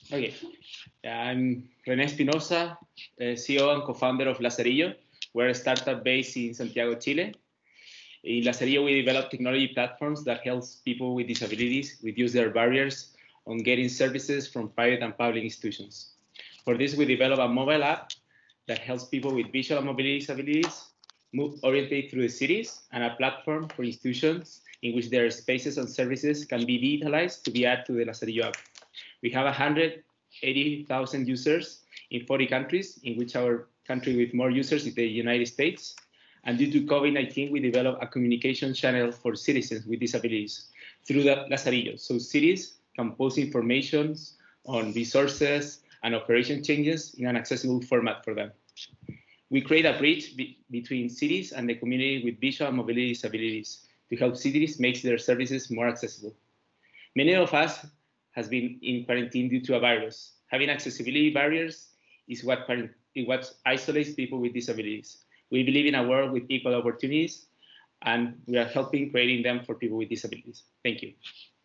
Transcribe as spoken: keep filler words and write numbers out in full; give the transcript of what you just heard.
Okay, I'm René Espinosa, uh, C E O and co-founder of Lazarillo. We're a startup based in Santiago, Chile. In Lazarillo, we develop technology platforms that helps people with disabilities reduce their barriers on getting services from private and public institutions. For this, we develop a mobile app that helps people with visual and mobility disabilities move orientate through the cities, and a platform for institutions in which their spaces and services can be digitalized to be added to the Lazarillo app. We have one hundred eighty thousand users in forty countries, in which our country with more users is the United States. And due to COVID nineteen, we developed a communication channel for citizens with disabilities through the Lazarillo. So cities can post information on resources and operation changes in an accessible format for them. We create a bridge be between cities and the community with visual and mobility disabilities to help cities make their services more accessible. Many of us has been in quarantine due to a virus. Having accessibility barriers is what, what isolates people with disabilities. We believe in a world with equal opportunities, and we are helping creating them for people with disabilities. Thank you.